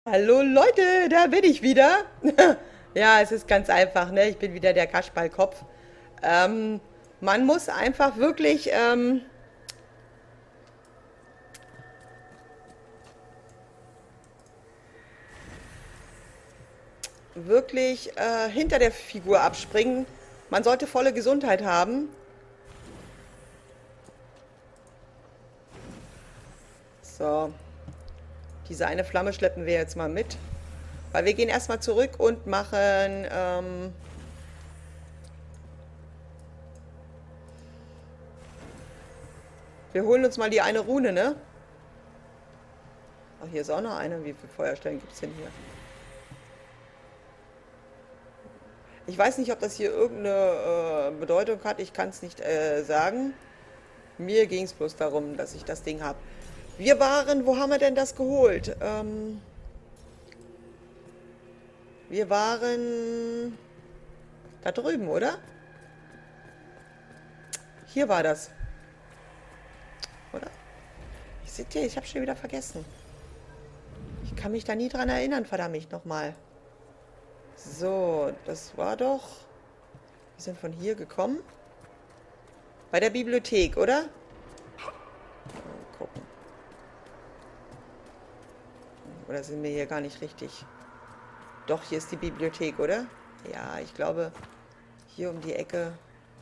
Hallo Leute, da bin ich wieder. Ja, es ist ganz einfach, ne? Ich bin wieder der Kasperlkopf. Ähm, Man muss einfach wirklich hinter der Figur abspringen. Man sollte volle Gesundheit haben. So, diese eine Flamme schleppen wir jetzt mal mit. Weil wir gehen erstmal zurück und machen. Wir holen uns mal die eine Rune, ne? Ach, hier ist auch noch eine. Wie viele Feuerstellen gibt es denn hier? Ich weiß nicht, ob das hier irgendeine Bedeutung hat. Ich kann es nicht sagen. Mir ging es bloß darum, dass ich das Ding habe. Wo haben wir denn das geholt? Wir waren da drüben, oder? Hier war das, oder? Ich habe schon wieder vergessen. Ich kann mich da nie dran erinnern, verdammt nochmal. So, das war doch... Wir sind von hier gekommen. Bei der Bibliothek, oder? Mal gucken. Oder sind wir hier gar nicht richtig? Doch, hier ist die Bibliothek, oder? Ja, ich glaube, hier um die Ecke.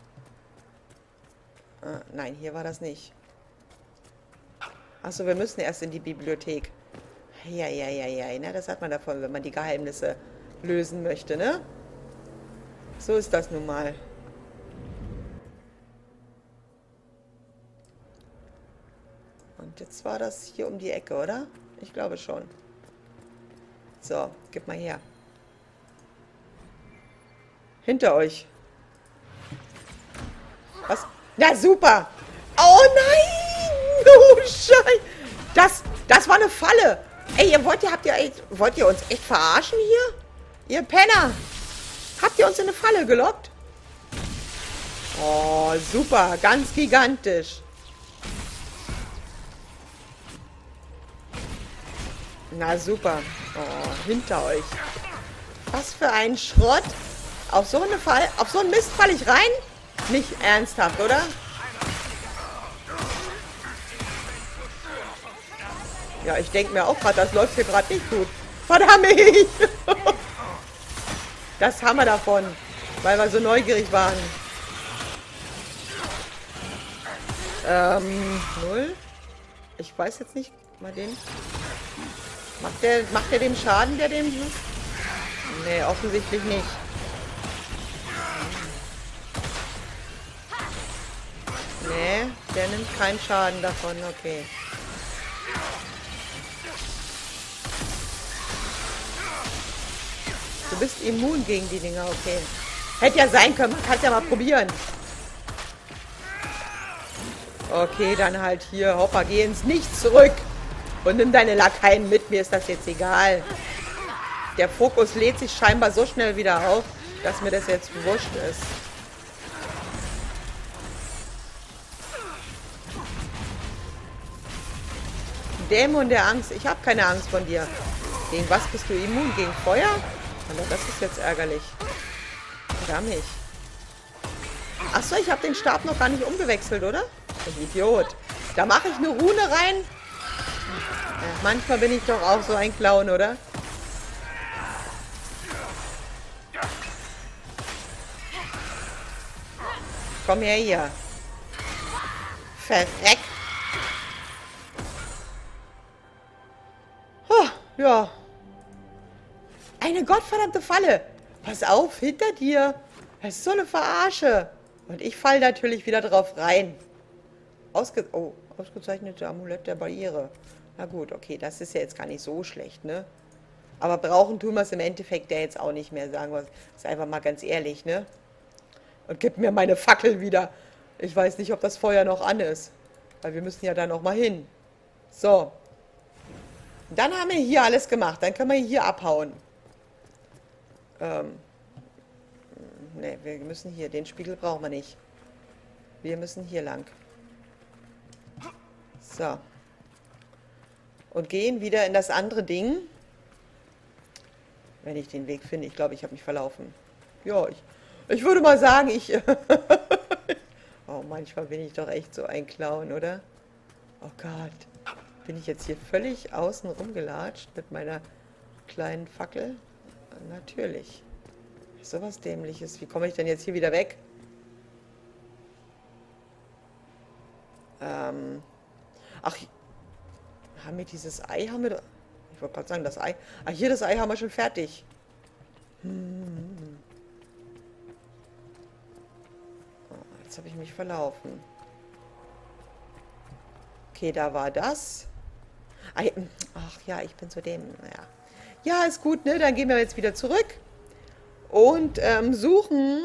Nein, hier war das nicht. Achso, wir müssen erst in die Bibliothek. Ja, ja, ja, ja, ne? Das hat man davon, wenn man die Geheimnisse lösen möchte, ne? So ist das nun mal. Und jetzt war das hier um die Ecke, oder? Ich glaube schon. So, gib mal her. Hinter euch. Was? Na super! Oh nein! Oh Scheiße! Das war eine Falle! Ey, wollt ihr uns echt verarschen hier? Ihr Penner! Habt ihr uns in eine Falle gelockt? Oh, super! Ganz gigantisch! Na super! Oh, hinter euch! Was für ein Schrott! Auf so einen Mist falle ich rein? Nicht ernsthaft, oder? Ja, ich denke mir auch gerade, das läuft hier gerade nicht gut. Verdammt! Das haben wir davon, weil wir so neugierig waren. Null? Ich weiß jetzt nicht, mal den. Macht der dem Schaden, der dem... Nee, offensichtlich nicht. Nee, der nimmt keinen Schaden davon, okay. Du bist immun gegen die Dinger, okay. Hätte ja sein können, man kann es ja mal probieren. Okay, dann halt hier, Hopper, geh ins Nichts zurück. Und nimm deine Lakaien mit, mir ist das jetzt egal. Der Fokus lädt sich scheinbar so schnell wieder auf, dass mir das jetzt wurscht ist. Dämon der Angst, ich habe keine Angst von dir. Gegen was bist du immun? Gegen Feuer? Alter, das ist jetzt ärgerlich. Verdammt. Achso, ich habe den Stab noch gar nicht umgewechselt, oder? Ich Idiot. Da mache ich eine Rune rein. Ja, manchmal bin ich doch auch so ein Clown, oder? Komm her hier. Verreck. Ja. Eine gottverdammte Falle. Pass auf, hinter dir. Das ist so eine Verarsche. Und ich falle natürlich wieder drauf rein. Ausgezeichnete Amulett der Barriere. Na gut, okay, das ist ja jetzt gar nicht so schlecht, ne? Aber brauchen tun wir es im Endeffekt ja jetzt auch nicht mehr, sagen wir es einfach mal ganz ehrlich, ne? Und gib mir meine Fackel wieder. Ich weiß nicht, ob das Feuer noch an ist. Weil wir müssen ja da noch mal hin. So. Dann haben wir hier alles gemacht. Dann können wir hier abhauen. Ne, wir müssen hier. Den Spiegel brauchen wir nicht. Wir müssen hier lang. So. Und gehen wieder in das andere Ding. Wenn ich den Weg finde. Ich glaube, ich habe mich verlaufen. Ja, ich würde mal sagen, oh, manchmal bin ich doch echt so ein Clown, oder? Oh Gott. Bin ich jetzt hier völlig außen rumgelatscht mit meiner kleinen Fackel? Natürlich. So was Dämliches. Wie komme ich denn jetzt hier wieder weg? Ach, haben wir dieses Ei? Ich wollte gerade sagen, das Ei. Ah, hier, das Ei haben wir schon fertig. Oh, jetzt habe ich mich verlaufen. Okay, da war das. Ach ja, ich bin zu dem. Ja. Ja, ist gut, ne? Dann gehen wir jetzt wieder zurück und suchen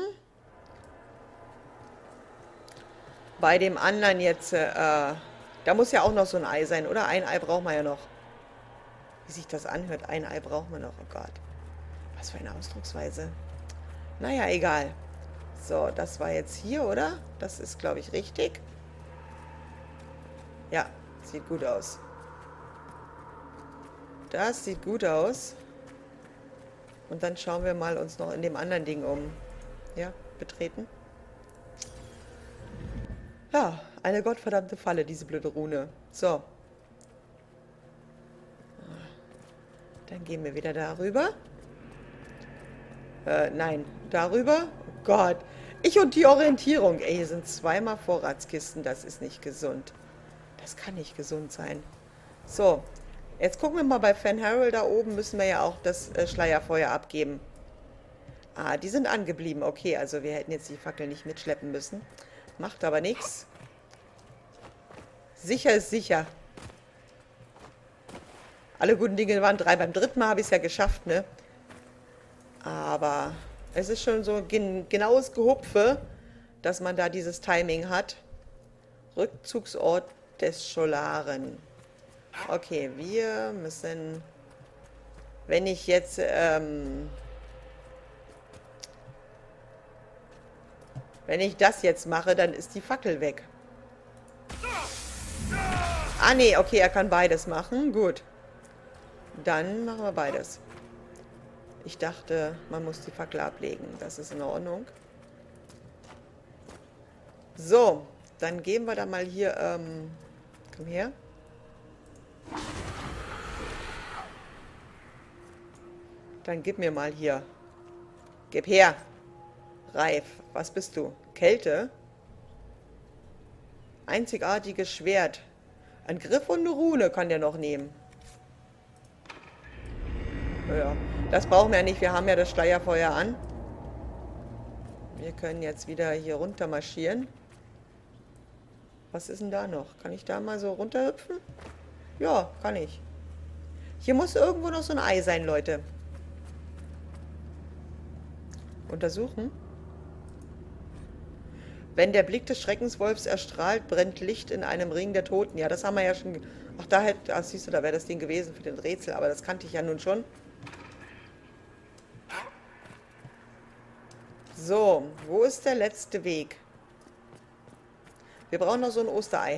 bei dem anderen jetzt. Da muss ja auch noch so ein Ei sein, oder? Ein Ei brauchen wir ja noch. Wie sich das anhört, ein Ei brauchen wir noch. Oh Gott. Was für eine Ausdrucksweise. Naja, egal. So, das war jetzt hier, oder? Das ist, glaube ich, richtig. Ja, sieht gut aus. Das sieht gut aus. Und dann schauen wir mal uns noch in dem anderen Ding um. Ja, betreten. Ja, eine gottverdammte Falle, diese blöde Rune. So. Dann gehen wir wieder darüber. Nein, darüber. Oh Gott. Ich und die Orientierung. Ey, hier sind zweimal Vorratskisten. Das ist nicht gesund. Das kann nicht gesund sein. So, jetzt gucken wir mal bei Fenharrow. Da oben müssen wir ja auch das Schleierfeuer abgeben. Ah, die sind angeblieben. Okay, also wir hätten jetzt die Fackel nicht mitschleppen müssen. Macht aber nichts. Sicher ist sicher. Alle guten Dinge waren drei. Beim dritten Mal habe ich es ja geschafft, ne? Aber es ist schon so ein genaues Gehupfe, dass man da dieses Timing hat. Rückzugsort des Scholaren. Okay, wir müssen... Wenn ich jetzt... wenn ich das jetzt mache, dann ist die Fackel weg. Ah, nee, okay, er kann beides machen. Gut. Dann machen wir beides. Ich dachte, man muss die Fackel ablegen. Das ist in Ordnung. So, dann gehen wir da mal hier, komm her. Dann gib mir mal hier. Gib her. Reif. Was bist du? Kälte? Einzigartiges Schwert. Ein Griff und eine Rune kann der noch nehmen. Ja, das brauchen wir ja nicht. Wir haben ja das Schleierfeuer an. Wir können jetzt wieder hier runter marschieren. Was ist denn da noch? Kann ich da mal so runterhüpfen? Ja, kann ich. Hier muss irgendwo noch so ein Ei sein, Leute. Untersuchen. Wenn der Blick des Schreckenswolfs erstrahlt, brennt Licht in einem Ring der Toten. Ja, das haben wir ja schon... Ach, siehst du, da wäre das Ding gewesen für den Rätsel. Aber das kannte ich ja nun schon. So, wo ist der letzte Weg? Wir brauchen noch so ein Osterei.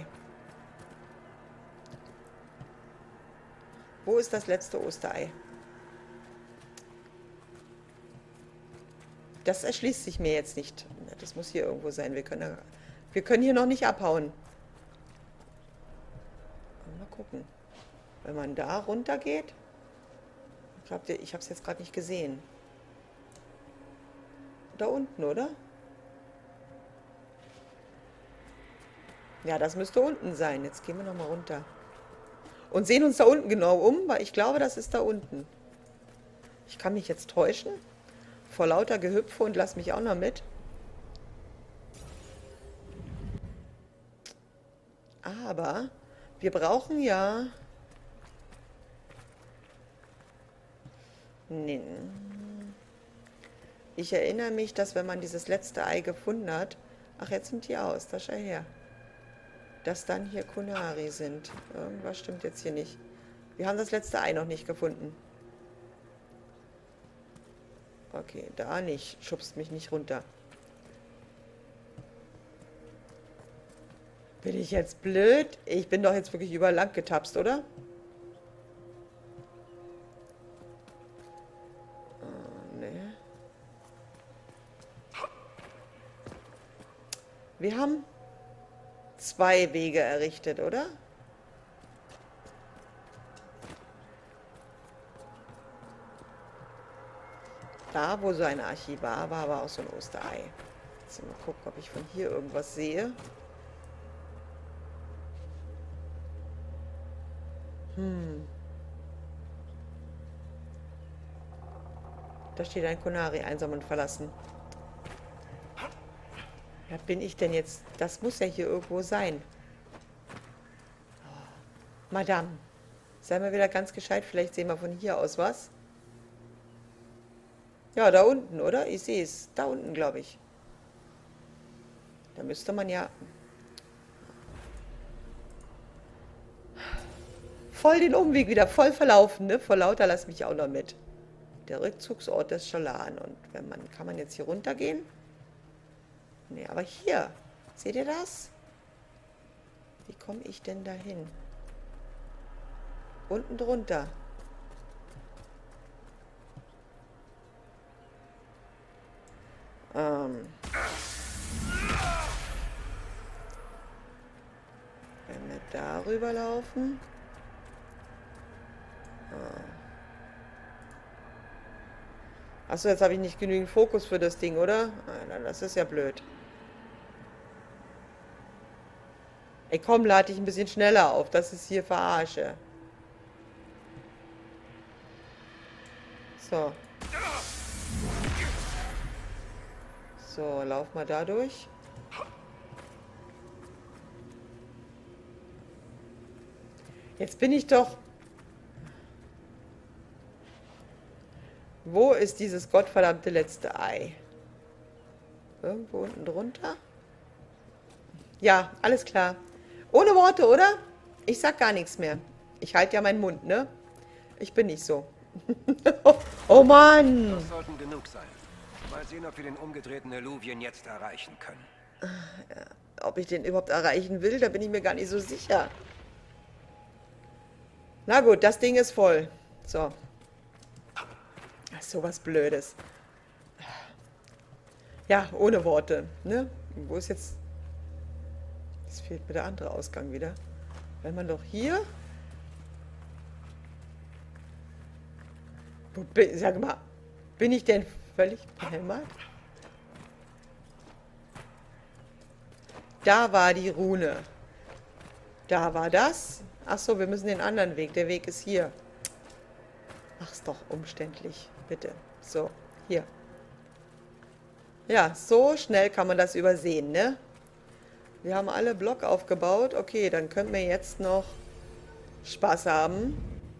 Wo ist das letzte Osterei? Das erschließt sich mir jetzt nicht. Das muss hier irgendwo sein. Wir können hier noch nicht abhauen. Mal gucken. Wenn man da runter geht. Ich glaube, ich habe es jetzt gerade nicht gesehen. Da unten, oder? Ja, das müsste unten sein. Jetzt gehen wir noch mal runter. Und sehen uns da unten genau um, weil ich glaube, das ist da unten. Ich kann mich jetzt täuschen. Vor lauter Gehüpfe und lass mich auch noch mit. Aber wir brauchen ja... Nee. Ich erinnere mich, dass wenn man dieses letzte Ei gefunden hat... Ach, jetzt sind die aus. Da schau her. Dass dann hier Kunari sind. Irgendwas stimmt jetzt hier nicht. Wir haben das letzte Ei noch nicht gefunden. Okay, da nicht. Schubst mich nicht runter. Bin ich jetzt blöd? Ich bin doch jetzt wirklich überall lang getapst, oder? Wir haben 2 Wege errichtet, oder? Da, wo so ein Archivar war, war auch so ein Osterei. Jetzt mal gucken, ob ich von hier irgendwas sehe. Da steht ein Konari, einsam und verlassen. Ja, bin ich denn jetzt? Das muss ja hier irgendwo sein. Oh, Madame, sei mal wieder ganz gescheit. Vielleicht sehen wir von hier aus was. Ja, da unten, oder? Ich sehe es. Da unten, glaube ich. Da müsste man ja... Voll den Umweg wieder, voll verlaufen, ne? Vor lauter lass mich auch noch mit. Der Rückzugsort des Schalan. Und wenn man, kann man jetzt hier runtergehen? Ne, aber hier. Seht ihr das? Wie komme ich denn da hin? Unten drunter. Wenn wir darüber laufen. Achso, jetzt habe ich nicht genügend Fokus für das Ding, oder? Nein, das ist ja blöd. Ey, komm, lade ich ein bisschen schneller auf. Das ist hier Verarsche. So. So, lauf mal da durch. Jetzt bin ich doch... Wo ist dieses gottverdammte letzte Ei? Irgendwo unten drunter? Ja, alles klar. Ohne Worte, oder? Ich sag gar nichts mehr. Ich halte ja meinen Mund, ne? Ich bin nicht so. Oh Mann! Das sollten genug sein. Mal sehen, ob wir den umgedrehten Eluvien jetzt erreichen können. Ja, ob ich den überhaupt erreichen will, da bin ich mir gar nicht so sicher. Na gut, das Ding ist voll. So. Das ist sowas Blödes. Ja, ohne Worte. Ne? Wo ist jetzt... Es fehlt mir der andere Ausgang wieder. Wenn man doch hier... Sag mal, bin ich denn völlig behämmert? Da war die Rune. Da war das. Achso, wir müssen den anderen Weg. Der Weg ist hier. Mach's doch umständlich, bitte. So, hier. Ja, so schnell kann man das übersehen, ne? Wir haben alle Block aufgebaut. Okay, dann können wir jetzt noch Spaß haben.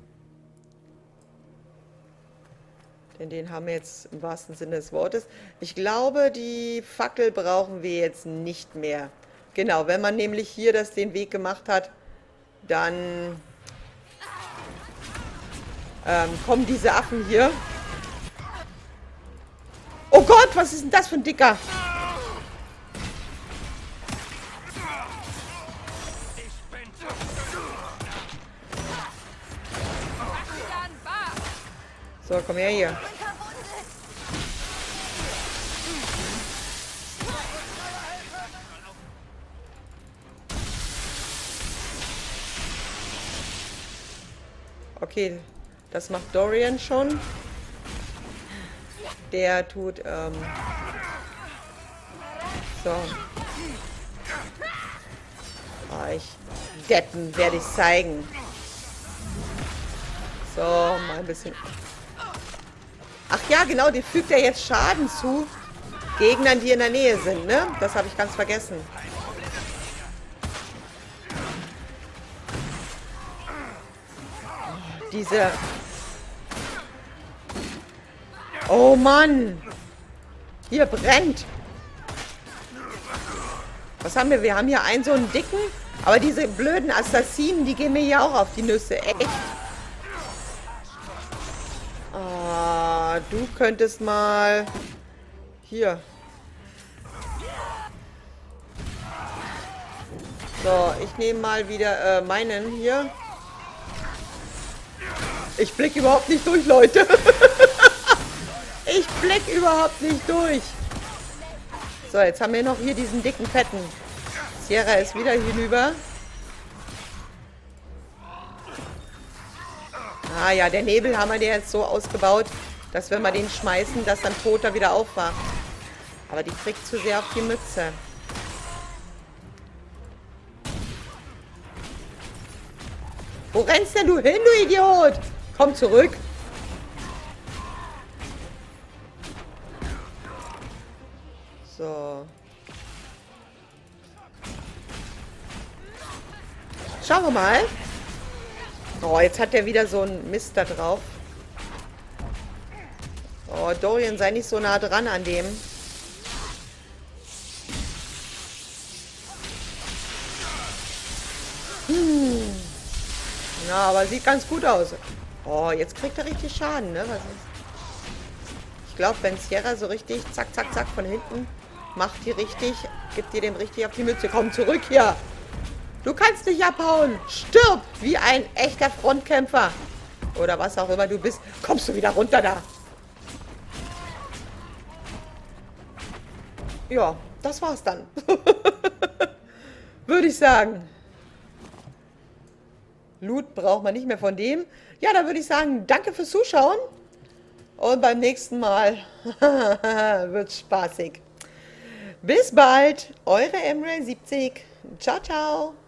Denn den haben wir jetzt im wahrsten Sinne des Wortes. Ich glaube, die Fackel brauchen wir jetzt nicht mehr. Genau, wenn man nämlich hier den Weg gemacht hat, dann kommen diese Affen hier. Oh Gott, was ist denn das für ein Dicker? So, komm her hier. Okay, das macht Dorian schon. Der tut, so. Deppen werde ich zeigen. So, mal ein bisschen... Ach ja, genau, die fügt ja jetzt Schaden zu Gegnern, die in der Nähe sind, ne? Das habe ich ganz vergessen. Diese... Oh Mann! Hier brennt! Was haben wir? Wir haben hier einen so einen dicken, aber diese blöden Assassinen, die gehen mir ja auch auf die Nüsse. Echt? Ah, du könntest mal... Hier. So, ich nehme mal wieder meinen hier. Ich blick überhaupt nicht durch, Leute. Ich blick überhaupt nicht durch. So, So, jetzt haben wir noch hier diesen dicken Fetten. Sierra ist wieder hinüber. Ah ja, der Nebelhammer, der ist so ausgebaut, dass wenn wir den schmeißen, dass dann Toter wieder aufwacht. Aber die kriegt zu sehr auf die Mütze. Wo rennst denn du hin, du Idiot? Komm zurück. So. Schauen wir mal. Oh, jetzt hat der wieder so einen Mist da drauf. Oh, Dorian, sei nicht so nah dran an dem. Ja, aber sieht ganz gut aus. Oh, jetzt kriegt er richtig Schaden, ne? Was ist? Ich glaube, wenn Sierra so richtig zack, zack, zack von hinten macht die richtig, gibt dir dem richtig auf die Mütze. Komm zurück hier. Du kannst nicht abhauen. Stirb wie ein echter Frontkämpfer. Oder was auch immer du bist. Kommst du wieder runter da. Ja, das war's dann. Würde ich sagen. Loot braucht man nicht mehr von dem. Ja, dann würde ich sagen, danke fürs Zuschauen. Und beim nächsten Mal wird's spaßig. Bis bald. Eure Emre 70. Ciao, ciao.